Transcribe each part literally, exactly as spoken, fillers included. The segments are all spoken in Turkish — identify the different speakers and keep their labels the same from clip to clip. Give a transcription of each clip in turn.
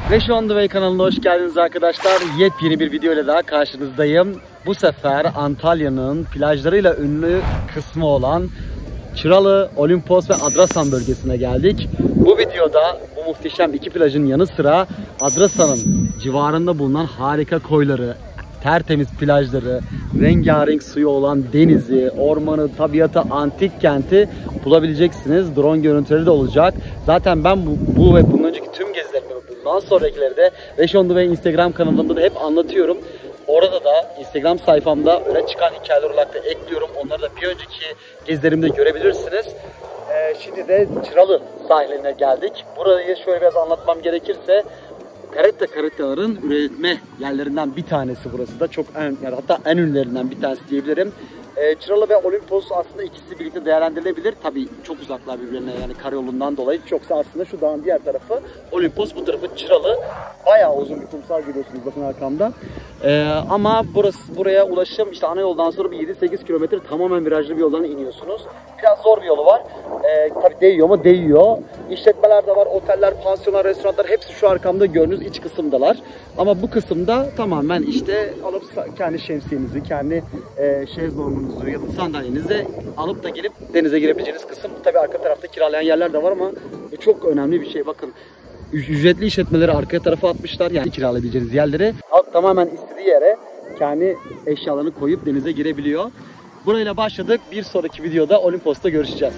Speaker 1: Fresh on the Way kanalına hoş geldiniz arkadaşlar. Yepyeni bir video ile daha karşınızdayım. Bu sefer Antalya'nın plajlarıyla ünlü kısmı olan Çıralı, Olimpos ve Adrasan bölgesine geldik. Bu videoda bu muhteşem iki plajın yanı sıra Adrasan'ın civarında bulunan harika koyları, tertemiz plajları, rengarenk suyu olan denizi, ormanı, tabiatı, antik kenti bulabileceksiniz. Drone görüntüleri de olacak. Zaten ben bu, bu ve bundan önceki tüm gezilerimi, bundan sonrakileri de Fresh on the Way Instagram kanalımda da hep anlatıyorum. Orada da Instagram sayfamda öne çıkan hikayeler olarak da ekliyorum. Onları da bir önceki gezilerimde görebilirsiniz. Ee, şimdi de Çıralı sahiline geldik. Burayı şöyle biraz anlatmam gerekirse, karetta karettaların üretme yerlerinden bir tanesi burası da. Çok en, yani hatta en ünlülerinden bir tanesi diyebilirim. Ee, Çıralı ve Olimpos aslında ikisi birlikte değerlendirilebilir. Tabii çok uzaklar birbirine, yani karayolundan dolayı. Çoksa aslında şu dağın diğer tarafı Olimpos, bu tarafı Çıralı. Bayağı uzun bir kumsal görüyorsunuz bakın arkamda. Ee, ama burası buraya ulaşım işte ana yoldan sonra bir yedi sekiz kilometre tamamen virajlı bir yoldan iniyorsunuz. Biraz zor bir yolu var. Ee, tabii değiyor mu? Değiyor. İşletmeler de var, oteller, pansiyonlar, restoranlar hepsi şu arkamda gördüğünüz iç kısımdalar. Ama bu kısımda tamamen işte alıp kendi şemsiyenizi, kendi e, şezlongunuzu ya da sandalyenizi alıp da gelip denize girebileceğiniz kısım. Tabii arka tarafta kiralayan yerler de var ama bu çok önemli bir şey. Bakın, ücretli işletmeleri arkaya tarafa atmışlar, yani kiralayabileceğiniz yerlere. Halk tamamen istediği yere kendi eşyalarını koyup denize girebiliyor. Burayla başladık. Bir sonraki videoda Olimpos'ta görüşeceğiz.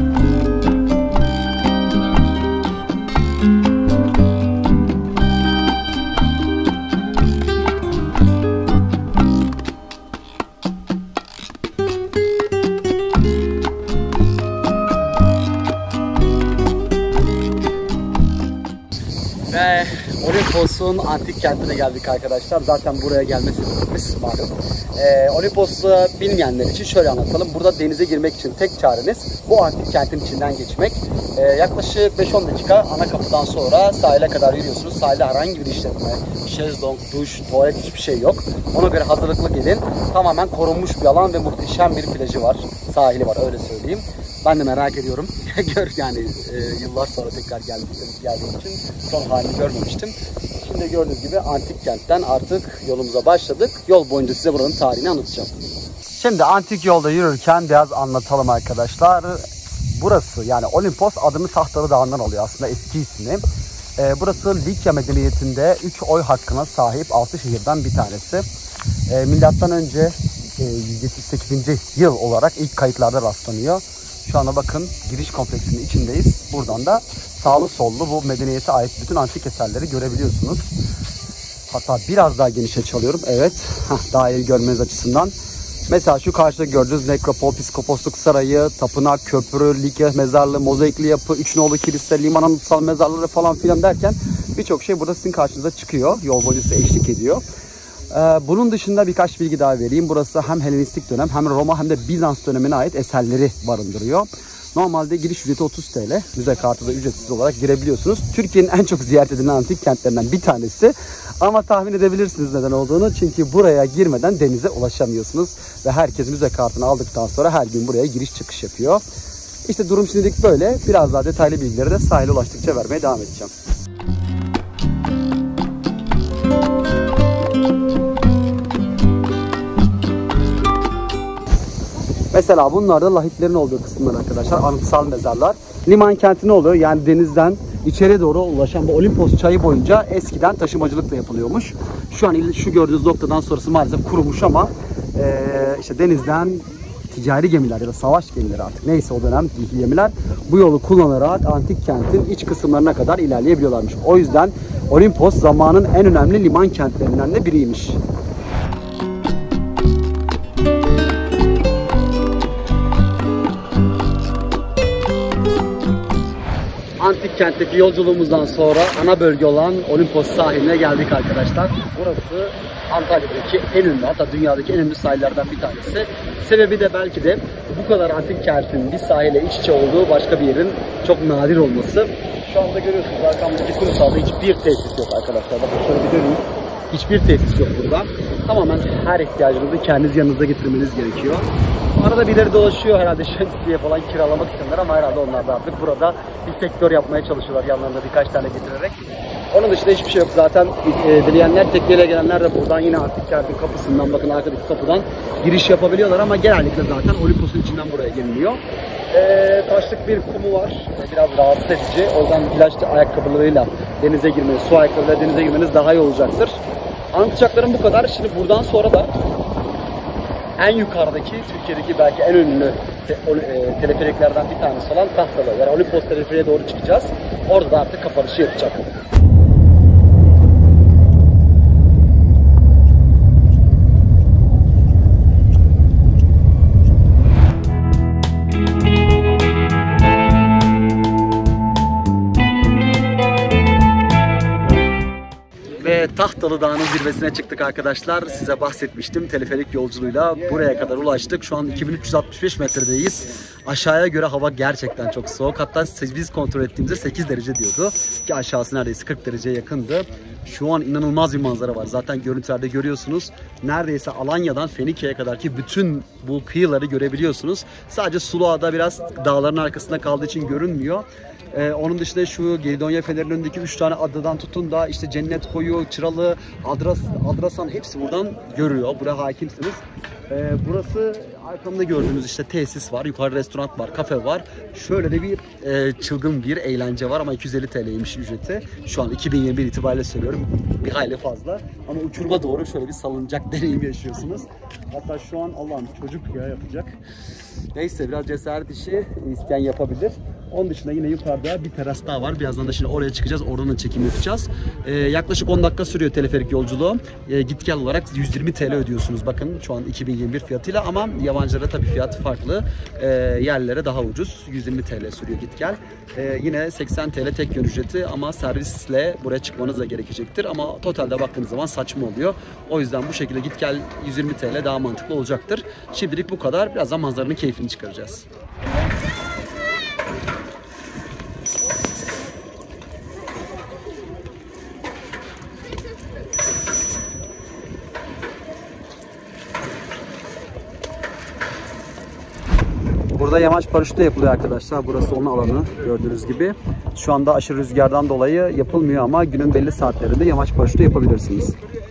Speaker 1: Ve Olimpos'un antik kentine geldik arkadaşlar. Zaten buraya gelme sebebimiz malum. Ee, Olimpos'u bilmeyenler için şöyle anlatalım. Burada denize girmek için tek çareniz bu antik kentin içinden geçmek. Ee, yaklaşık beş on dakika ana kapıdan sonra sahile kadar yürüyorsunuz. Sahilde herhangi bir işletme, şezlong, duş, tuvalet hiçbir şey yok. Ona göre hazırlıklı gelin. Tamamen korunmuş bir alan ve muhteşem bir plajı var. Sahili var, öyle söyleyeyim. Ben de merak ediyorum. Gör yani e, yıllar sonra tekrar geldiğim, geldiğim için son halini görmemiştim. Şimdi gördüğünüz gibi antik kentten artık yolumuza başladık. Yol boyunca size buranın tarihini anlatacağım. Şimdi antik yolda yürürken biraz anlatalım arkadaşlar. Burası yani Olimpos adını Tahtalı Dağı'ndan alıyor aslında eski ismi. E, burası Likya medeniyetinde üç oy hakkına sahip altı şehirden bir tanesi. E, milattan önce e, yüz yetmiş sekizinci yıl olarak ilk kayıtlarda rastlanıyor. Şu anda bakın giriş kompleksinin içindeyiz. Buradan da sağlı sollu bu medeniyete ait bütün antik eserleri görebiliyorsunuz. Hatta biraz daha genişe çalıyorum. Evet, heh, daha iyi görmeniz açısından. Mesela şu karşıda gördüğünüz nekropol, piskoposluk sarayı, tapınak, köprü, Likya mezarlığı, mozaikli yapı, üç nolu kilise, liman anıtsal mezarları falan filan derken birçok şey burada sizin karşınıza çıkıyor. Yol boyunca size eşlik ediyor. Bunun dışında birkaç bilgi daha vereyim. Burası hem Helenistik dönem hem Roma hem de Bizans dönemine ait eserleri barındırıyor. Normalde giriş ücreti otuz TL. Müze kartı da ücretsiz olarak girebiliyorsunuz. Türkiye'nin en çok ziyaret edilen antik kentlerinden bir tanesi. Ama tahmin edebilirsiniz neden olduğunu. Çünkü buraya girmeden denize ulaşamıyorsunuz. Ve herkes müze kartını aldıktan sonra her gün buraya giriş çıkış yapıyor. İşte durum şimdilik böyle. Biraz daha detaylı bilgileri de sahile ulaştıkça vermeye devam edeceğim. Mesela bunlar da lahitlerin olduğu kısımlar arkadaşlar. Anıtsal mezarlar. Liman kenti ne oluyor? Yani denizden içeri doğru ulaşan bu Olimpos çayı boyunca eskiden taşımacılık da yapılıyormuş. Şu an şu gördüğünüz noktadan sonrası maalesef kurumuş ama e, işte denizden ticari gemiler ya da savaş gemileri artık neyse o dönem gemiler bu yolu kullanarak antik kentin iç kısımlarına kadar ilerleyebiliyorlarmış. O yüzden Olimpos zamanın en önemli liman kentlerinden de biriymiş. Antik kentteki yolculuğumuzdan sonra ana bölge olan Olimpos sahiline geldik arkadaşlar. Burası Antalya'daki en ünlü, hatta dünyadaki en ünlü sahillerden bir tanesi. Sebebi de belki de bu kadar antik kentin bir sahile iç içe olduğu başka bir yerin çok nadir olması. Şu anda görüyorsunuz arkamdaki kumsalda hiçbir tesis yok arkadaşlar. Bakın şöyle bir dönün. Hiçbir tesis yok burada. Tamamen her ihtiyacınızı kendiniz yanınıza getirmeniz gerekiyor. Arada birileri dolaşıyor herhalde şemsiye falan kiralamak isteyenler ama herhalde onlar da artık burada bir sektör yapmaya çalışıyorlar yanlarında birkaç tane getirerek. Onun dışında hiçbir şey yok. Zaten e, dileyenler, tekneyle gelenler de buradan yine Antik Kent'in kapısından, bakın arkadaki kapıdan giriş yapabiliyorlar ama genellikle zaten Olimpos'un içinden buraya geliniyor. E, taşlık bir kumu var. E, biraz rahatsız edici. O yüzden plaj ayakkabılarıyla denize girmeniz, su ayakkabılarıyla denize girmeniz daha iyi olacaktır. Anlatacaklarım bu kadar. Şimdi buradan sonra da en yukarıdaki, Türkiye'deki belki en ünlü te, e, teleferiklerden bir tanesi olan Tahtalı, yani Olimpos teleferiğe doğru çıkacağız. Orada da artık kapanışı yapacak. Ve Tahtalı Dağı'nın zirvesine çıktık arkadaşlar. Size bahsetmiştim, teleferik yolculuğuyla buraya kadar ulaştık. Şu an iki bin üç yüz altmış beş metredeyiz. Aşağıya göre hava gerçekten çok soğuk. Hatta biz kontrol ettiğimizde sekiz derece diyordu. Ki aşağısı neredeyse kırk dereceye yakındı. Şu an inanılmaz bir manzara var. Zaten görüntülerde görüyorsunuz. Neredeyse Alanya'dan Fenike'ye kadar ki bütün bu kıyıları görebiliyorsunuz. Sadece Suluada biraz dağların arkasında kaldığı için görünmüyor. Ee, onun dışında şu Gelidonya Fener'in önündeki üç tane adadan tutun da işte Cennet Koyu, Çıralı, Adras, Adrasan hepsi buradan görüyor. Buraya hakimsiniz. Ee, burası arkamda gördüğünüz işte tesis var, yukarı restoran var, kafe var. Şöyle de bir e, çılgın bir eğlence var ama iki yüz elli T L'ymiş ücreti. Şu an iki bin yirmi bir itibariyle söylüyorum, bir hayli fazla. Ama uçuruma doğru şöyle bir salıncak deneyimi yaşıyorsunuz. Hatta şu an Allah'ım çocuk ya yapacak. Neyse biraz cesaret işi isteyen yapabilir. Onun dışında yine yukarıda bir teras daha var. Birazdan da şimdi oraya çıkacağız. Oradan da çekim yapacağız. Ee, yaklaşık on dakika sürüyor teleferik yolculuğu. Ee, git gel olarak yüz yirmi T L ödüyorsunuz. Bakın şu an iki bin yirmi bir fiyatıyla ama yabancılara tabii fiyat farklı. Ee, yerlere daha ucuz. yüz yirmi T L sürüyor git gel. Ee, yine seksen T L tek yön ücreti ama servisle buraya çıkmanız da gerekecektir. Ama totalde baktığınız zaman saçma oluyor. O yüzden bu şekilde git gel yüz yirmi T L daha mantıklı olacaktır. Şimdilik bu kadar. Birazdan manzaranın keyfini çıkaracağız. Burada yamaç paraşütü yapılıyor arkadaşlar. Burası onun alanı gördüğünüz gibi. Şu anda aşırı rüzgardan dolayı yapılmıyor ama günün belli saatlerinde yamaç paraşütü yapabilirsiniz.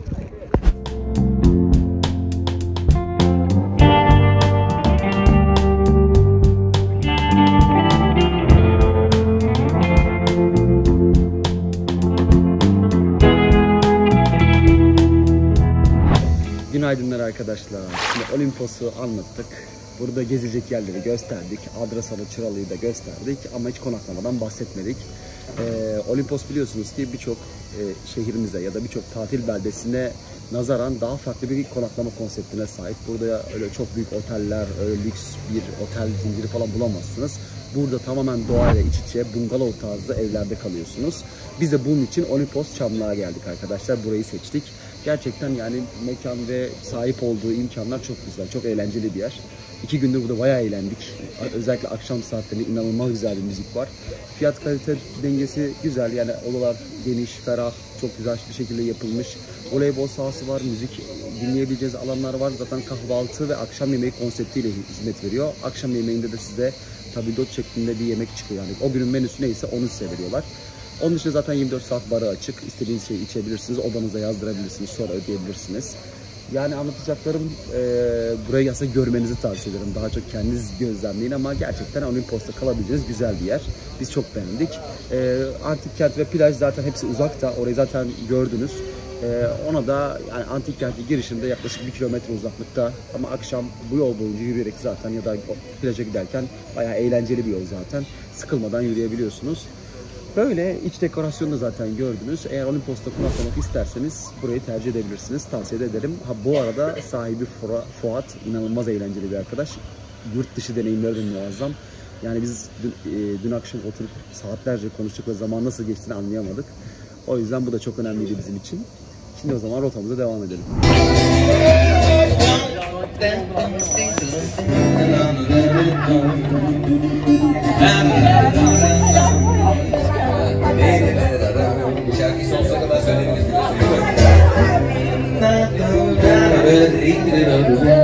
Speaker 1: Günaydınlar arkadaşlar. Şimdi Olimpos'u anlattık. Burada gezecek yerleri gösterdik. Adrasan'ı, Çıralı'yı da gösterdik ama hiç konaklamadan bahsetmedik. Ee, Olimpos biliyorsunuz ki birçok e, şehrimize ya da birçok tatil beldesine nazaran daha farklı bir konaklama konseptine sahip. Burada öyle çok büyük oteller, öyle lüks bir otel zinciri falan bulamazsınız. Burada tamamen doğayla iç içe bungalov tarzı evlerde kalıyorsunuz. Biz de bunun için Olimpos Çamlı'ya geldik arkadaşlar. Burayı seçtik. Gerçekten yani mekan ve sahip olduğu imkanlar çok güzel, çok eğlenceli bir yer. İki gündür burada bayağı eğlendik. Özellikle akşam saatlerinde inanılmaz güzel bir müzik var. Fiyat kalite dengesi güzel, yani odalar geniş, ferah, çok güzel bir şekilde yapılmış. Voleybol sahası var, müzik dinleyebileceğiniz alanlar var. Zaten kahvaltı ve akşam yemeği konseptiyle hizmet veriyor. Akşam yemeğinde de size tabildot şeklinde bir yemek çıkıyor. Yani o günün menüsü neyse onu size veriyorlar. Onun dışında zaten yirmi dört saat barı açık. İstediğiniz şeyi içebilirsiniz, odanıza yazdırabilirsiniz, sonra ödeyebilirsiniz. Yani anlatacaklarım e, burayı yasa görmenizi tavsiye ederim. Daha çok kendiniz gözlemleyin ama gerçekten Olimpos'ta kalabileceğiniz güzel bir yer. Biz çok beğendik. E, Antik Kent ve plaj zaten hepsi uzakta. Orayı zaten gördünüz. E, ona da yani Antik Kent'in girişinde yaklaşık bir kilometre uzaklıkta. Ama akşam bu yol boyunca yürüyerek zaten ya da plaja giderken bayağı eğlenceli bir yol zaten. Sıkılmadan yürüyebiliyorsunuz. Böyle iç dekorasyonu da zaten gördünüz. Eğer Olimpos'ta konaklamak isterseniz burayı tercih edebilirsiniz. Tavsiye ederim. Ha, bu arada sahibi Fuat inanılmaz eğlenceli bir arkadaş. Yurt dışı deneyimleri de muazzam. Yani biz dün, e, dün akşam oturup saatlerce konuştuk ve zaman nasıl geçtiğini anlayamadık. O yüzden bu da çok önemliydi bizim için. Şimdi o zaman rotamıza devam edelim.
Speaker 2: Şarkıyı sonsuza kadar söyleyebiliriz.